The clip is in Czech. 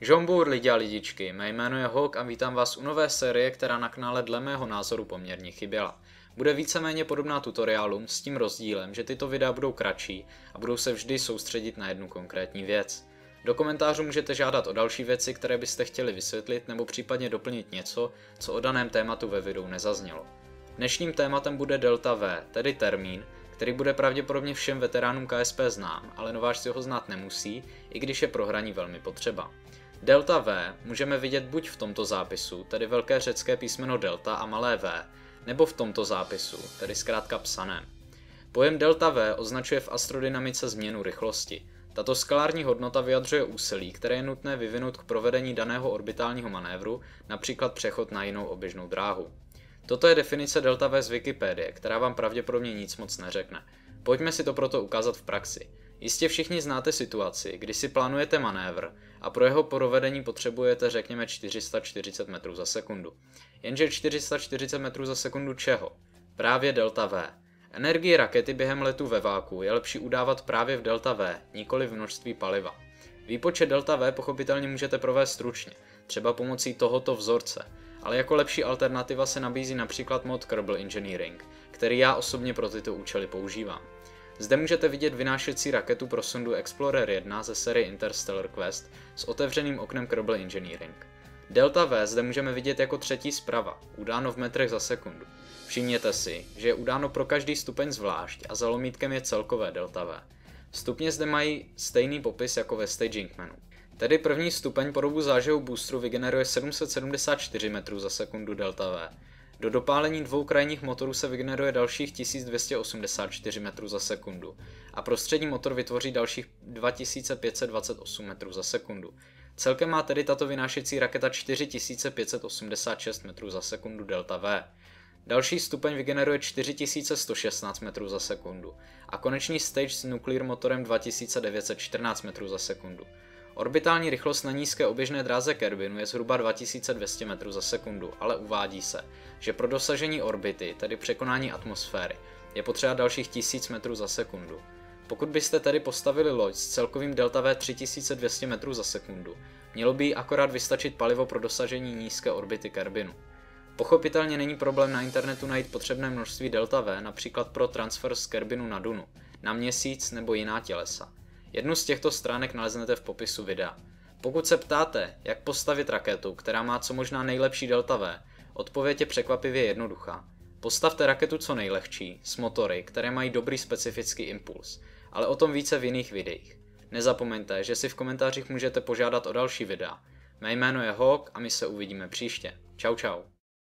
Žombur lidi a lidičky, mé jméno je Hawk a vítám vás u nové série, která na kanále dle mého názoru poměrně chyběla. Bude víceméně podobná tutoriálům s tím rozdílem, že tyto videa budou kratší a budou se vždy soustředit na jednu konkrétní věc. Do komentářů můžete žádat o další věci, které byste chtěli vysvětlit, nebo případně doplnit něco, co o daném tématu ve videu nezaznělo. Dnešním tématem bude Delta V, tedy termín, který bude pravděpodobně všem veteránům KSP znám, ale nováčci ho znát nemusí, i když je pro hraní velmi potřeba. Delta V můžeme vidět buď v tomto zápisu, tedy velké řecké písmeno delta a malé v, nebo v tomto zápisu, tedy zkrátka psaném. Pojem delta V označuje v astrodynamice změnu rychlosti. Tato skalární hodnota vyjadřuje úsilí, které je nutné vyvinout k provedení daného orbitálního manévru, například přechod na jinou oběžnou dráhu. Toto je definice delta V z Wikipedie, která vám pravděpodobně nic moc neřekne. Pojďme si to proto ukázat v praxi. Jistě všichni znáte situaci, kdy si plánujete manévr a pro jeho provedení potřebujete řekněme 440 metrů za sekundu. Jenže 440 metrů za sekundu čeho? Právě delta V. Energii rakety během letu ve váku je lepší udávat právě v delta V, nikoli v množství paliva. Výpočet delta V pochopitelně můžete provést stručně, třeba pomocí tohoto vzorce, ale jako lepší alternativa se nabízí například mod Kerbal Engineering, který já osobně pro tyto účely používám. Zde můžete vidět vynášecí raketu pro sondu Explorer 1 ze série Interstellar Quest s otevřeným oknem Kerbal Engineering. Delta V zde můžeme vidět jako třetí zprava, udáno v metrech za sekundu. Všimněte si, že je udáno pro každý stupeň zvlášť a za lomítkem je celkové delta V. Stupně zde mají stejný popis jako ve staging menu. Tedy první stupeň po dobu zážehu boostru vygeneruje 774 metrů za sekundu delta V. Do dopálení dvou krajních motorů se vygeneruje dalších 1284 metrů za sekundu a prostřední motor vytvoří dalších 2528 metrů za sekundu. Celkem má tedy tato vynášecí raketa 4586 metrů za sekundu delta V. Další stupeň vygeneruje 4116 metrů za sekundu a konečný stage s nuclear motorem 2914 metrů za sekundu. Orbitální rychlost na nízké oběžné dráze Kerbinu je zhruba 2200 metrů za sekundu, ale uvádí se, že pro dosažení orbity, tedy překonání atmosféry, je potřeba dalších 1000 metrů za sekundu. Pokud byste tedy postavili loď s celkovým delta V 3200 metrů za sekundu, mělo by jí akorát vystačit palivo pro dosažení nízké orbity Kerbinu. Pochopitelně není problém na internetu najít potřebné množství delta V, například pro transfer z Kerbinu na Dunu, na Měsíc nebo jiná tělesa. Jednu z těchto stránek naleznete v popisu videa. Pokud se ptáte, jak postavit raketu, která má co možná nejlepší delta V, odpověď je překvapivě jednoduchá. Postavte raketu co nejlehčí, s motory, které mají dobrý specifický impuls, ale o tom více v jiných videích. Nezapomeňte, že si v komentářích můžete požádat o další videa. Mé jméno je Hawk a my se uvidíme příště. Čau čau.